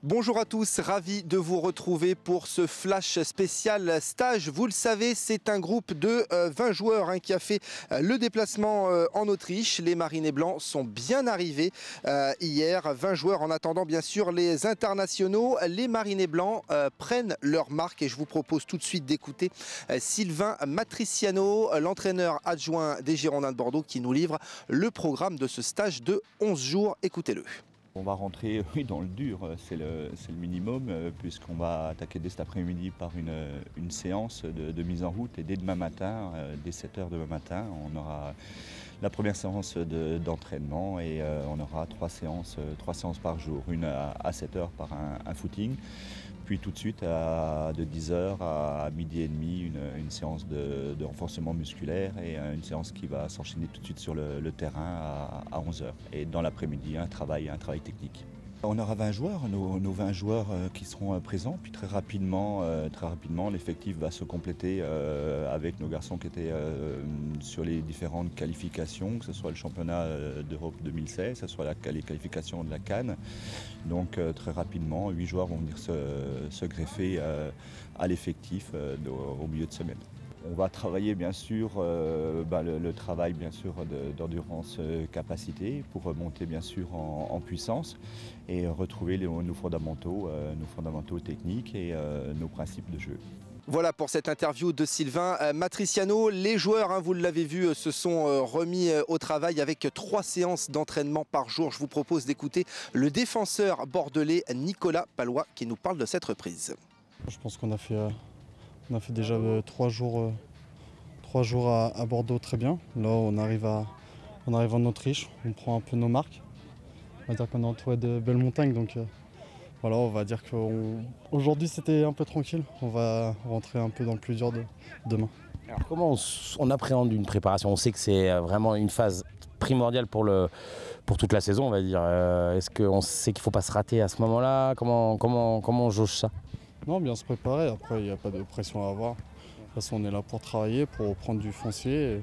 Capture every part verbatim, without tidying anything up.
Bonjour à tous, ravi de vous retrouver pour ce flash spécial stage. Vous le savez, c'est un groupe de euh, vingt joueurs hein, qui a fait euh, le déplacement euh, en Autriche. Les Marinés Blancs sont bien arrivés euh, hier. vingt joueurs en attendant bien sûr les internationaux. Les Marinés Blancs euh, prennent leur marque et je vous propose tout de suite d'écouter euh, Sylvain Matriciano, l'entraîneur adjoint des Girondins de Bordeaux qui nous livre le programme de ce stage de onze jours. Écoutez-le. On va rentrer oui, dans le dur, c'est le, le minimum, euh, puisqu'on va attaquer dès cet après-midi par une, une séance de, de mise en route. Et dès demain matin, euh, dès sept heures demain matin, on aura la première séance d'entraînement et euh, on aura trois séances, euh, trois séances par jour. Une à, à sept heures par un, un footing, puis tout de suite à, de dix heures à midi et demi, une, une séance de, de renforcement musculaire et une séance qui va s'enchaîner tout de suite sur le, le terrain à, à onze heures. Et dans l'après-midi, un travail, un travail technique. On aura vingt joueurs, nos, nos vingt joueurs euh, qui seront euh, présents, puis très rapidement, euh, très rapidement l'effectif va se compléter euh, avec nos garçons qui étaient euh, sur les différentes qualifications, que ce soit le championnat d'Europe deux mille seize, que ce soit la, les qualifications de la Cannes. Donc euh, très rapidement, huit joueurs vont venir se, se greffer euh, à l'effectif euh, au milieu de semaine. On va travailler bien sûr euh, bah, le, le travail bien sûr d'endurance euh, capacité pour monter bien sûr en, en puissance et retrouver les, nos fondamentaux, euh, nos fondamentaux techniques et euh, nos principes de jeu. Voilà pour cette interview de Sylvain Matriciano. Les joueurs, hein, vous l'avez vu, se sont remis au travail avec trois séances d'entraînement par jour. Je vous propose d'écouter le défenseur bordelais Nicolas Palois qui nous parle de cette reprise. Je pense qu'on a fait... Euh... On a fait déjà euh, trois jours, euh, trois jours à, à Bordeaux très bien. Là, on arrive, à, on arrive en Autriche, on prend un peu nos marques. On va dire qu'on est entouré de belles montagnes, donc euh, voilà, on va dire qu'aujourd'hui c'était un peu tranquille. On va rentrer un peu dans le plus dur de demain. Alors comment on, on appréhende une préparation? On sait que c'est vraiment une phase primordiale pour, le, pour toute la saison, on va dire. Euh, Est-ce qu'on sait qu'il ne faut pas se rater à ce moment-là? Comment, comment, comment on jauge ça? Non, bien se préparer, après il n'y a pas de pression à avoir. De toute façon on est là pour travailler, pour prendre du foncier. Et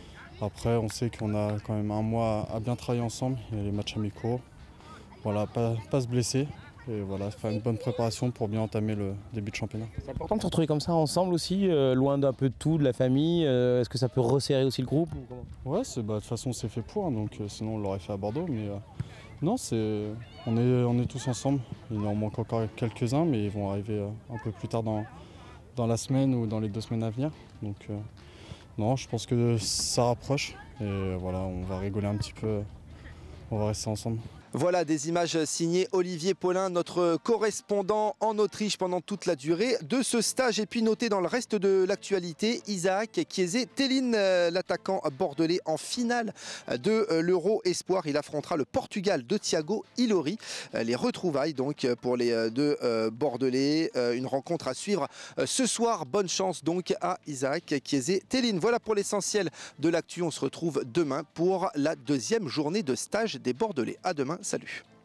après on sait qu'on a quand même un mois à bien travailler ensemble, il y a les matchs amicaux. Voilà, pas, pas se blesser et voilà, faire une bonne préparation pour bien entamer le début de championnat. C'est important de se retrouver comme ça ensemble aussi, euh, loin d'un peu de tout, de la famille. Euh, Est-ce que ça peut resserrer aussi le groupe ou comment? Ouais, bah, de toute façon c'est fait pour, hein, donc euh, sinon on l'aurait fait à Bordeaux. Mais euh, non, c'est, on, est, on est tous ensemble. Il en manque encore quelques-uns, mais ils vont arriver euh, un peu plus tard dans, dans la semaine ou dans les deux semaines à venir. Donc euh, non, je pense que ça rapproche et voilà, on va rigoler un petit peu, on va rester ensemble. Voilà des images signées Olivier Paulin, notre correspondant en Autriche pendant toute la durée de ce stage. Et puis noté dans le reste de l'actualité, Isaac Kiese-Tellin, l'attaquant bordelais en finale de l'Euro Espoir. Il affrontera le Portugal de Thiago Ilori. Les retrouvailles donc pour les deux Bordelais. Une rencontre à suivre ce soir. Bonne chance donc à Isaac Kiese-Tellin. Voilà pour l'essentiel de l'actu. On se retrouve demain pour la deuxième journée de stage des Bordelais. À demain. Salut.